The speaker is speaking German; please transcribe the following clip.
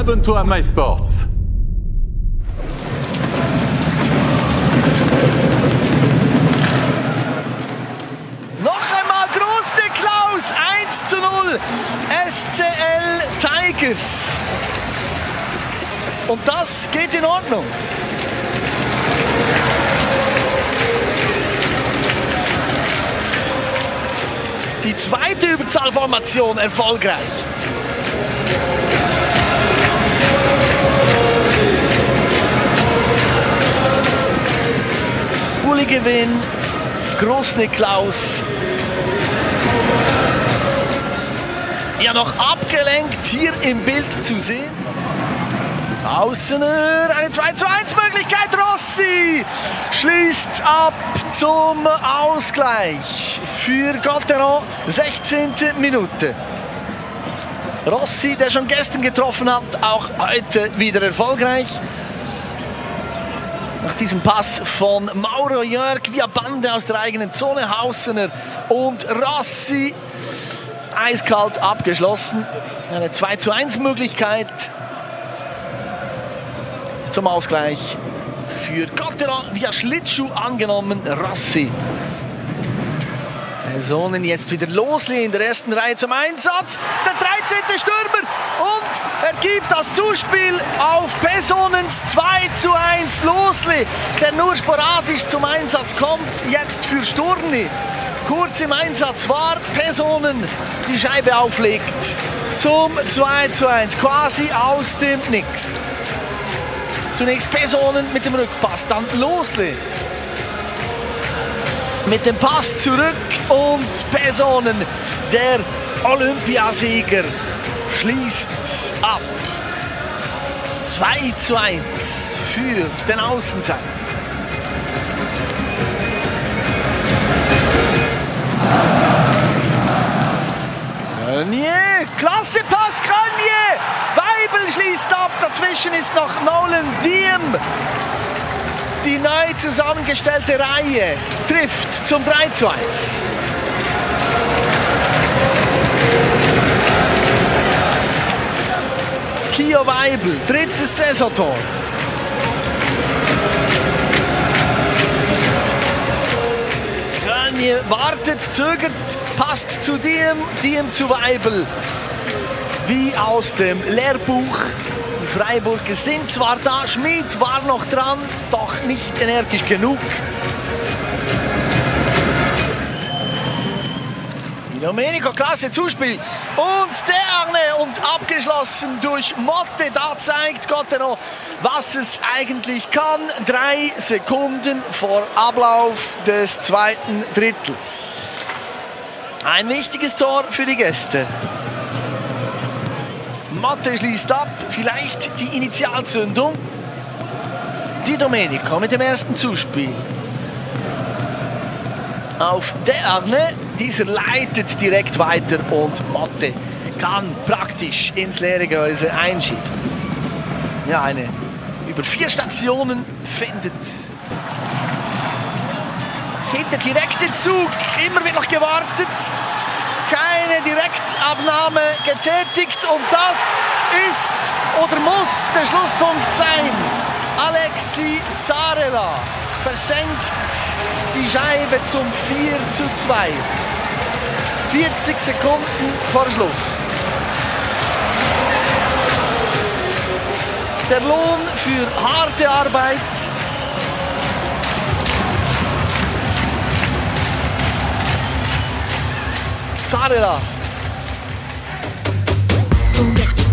abonne-toi à MySports. Noch einmal Groß-Niklaus, 1:0, SCL Tigers. Und das geht in Ordnung. Die zweite Überzahlformation erfolgreich. Bulli-Gewinn, Groß-Niklaus. Ja, noch abgelenkt hier im Bild zu sehen. Außener, eine 2:1 Möglichkeit, Rossi schließt ab zum Ausgleich für Gotteron, 16. Minute. Rossi, der schon gestern getroffen hat, auch heute wieder erfolgreich. Nach diesem Pass von Mauro Jörg via Bande aus der eigenen Zone, Hausener und Rossi eiskalt abgeschlossen. Eine 2:1 Möglichkeit zum Ausgleich für Gotteron via Schlittschuh angenommen, Rossi. Personen jetzt wieder Losli in der ersten Reihe zum Einsatz. Der 13. Stürmer und er gibt das Zuspiel auf Pesonens 2:1. Losli, der nur sporadisch zum Einsatz kommt, jetzt für Sturni. Kurz im Einsatz war, Personen die Scheibe auflegt zum 2:1, quasi aus dem Nix. Zunächst Personen mit dem Rückpass, dann Losli mit dem Pass zurück und Personen, der Olympiasieger, schließt ab. 2:1 für den Außenseiter. Grenier, klasse Pass, Grenier! Weibel schließt ab, dazwischen ist noch Nolan Diem. Die neu zusammengestellte Reihe trifft zum 3:1. Kio Weibel, drittes Saisontor. Grenier wartet, zögert, passt zu Diem, Diem zu Weibel. Wie aus dem Lehrbuch. Die Freiburger sind zwar da, Schmid war noch dran, doch nicht energisch genug. Domenico, klasse Zuspiel und der Arne und abgeschlossen durch Motte. Da zeigt Gotteron, was es eigentlich kann. 3 Sekunden vor Ablauf des zweiten Drittels. Ein wichtiges Tor für die Gäste. Motte schließt ab, vielleicht die Initialzündung. Di Domenico mit dem ersten Zuspiel. Auf De Arne, dieser leitet direkt weiter und Motte kann praktisch ins leere Gehäuse einschieben. Ja, eine über 4 Stationen findet der direkte Zug, immer wird noch gewartet. Keine Direktabnahme getätigt und das ist oder muss der Schlusspunkt sein. Alexi Sarela versenkt die Scheibe zum 4:2. 40 Sekunden vor Schluss. Der Lohn für harte Arbeit. Sarela.